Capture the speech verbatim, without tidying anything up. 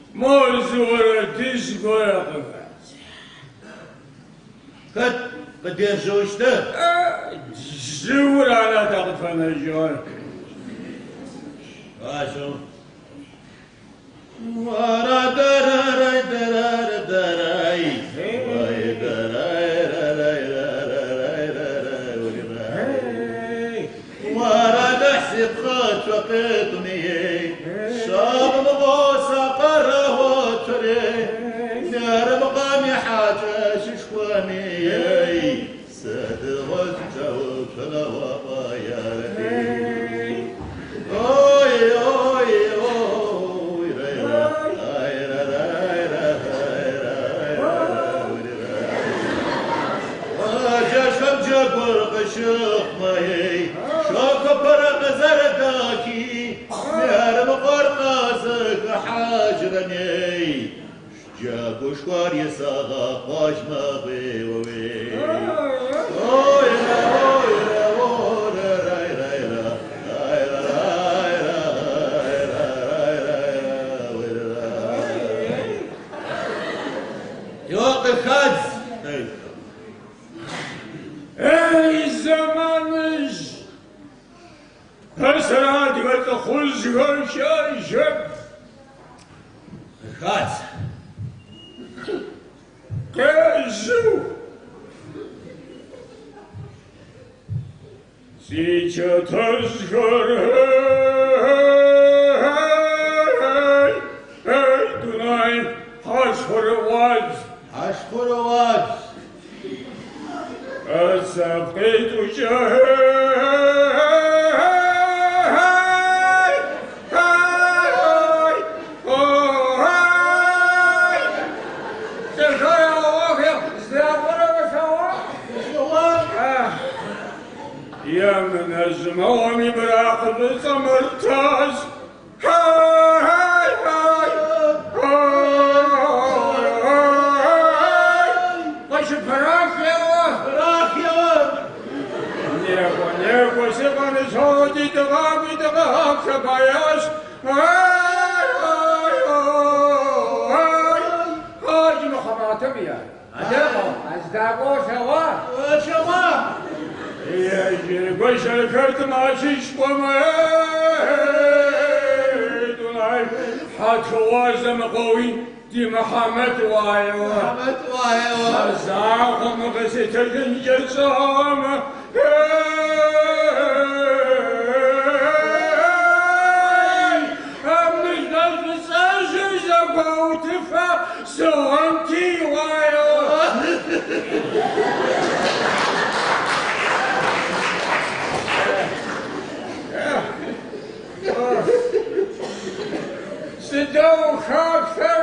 موزورة تشبه قد قدير زوجته؟ زور على تقفنا الجوار واشو ورا دراي دراي دراي واي دراي راي راي راي ورا دحسب خات وقيتني شاب مغوصة قره وتري نار مقامي حاجة ششواني ساد وجهه فلا وبايا اوي اوي اوي راي راي راي راي واجا شم جبر قشق ماي شوك برق زرداكي نار مقرقازك حاجرني جابو شوار يساغا باش ما بي وبي اوي اوي اوي راي راي راي راي راي راي راي يوق الخز اي زمانش هسرات قلت خز شاي شب الخز كازو سيتشا تذكر هاي هاي دوناي حشر واز حشر واز أسقيت شهر يا من الزمومي براقب سمرتاز هاي هاي هاي هاي وش فراخ يا وا فراخ يا وا نيكو نيكو سبان صوتي تغابي تغاب شباياش هاي هاي هاي هاي مخباتم يا أجاقو أزداقو شوا شوا يا قش الكرت ماشيش وما دوناي حد خوازم قوي دي محمد وايو محمد وايو زاق مغسيت الجزام أمش دل ساجي زبو تفا سوانتي وايو سدو خاف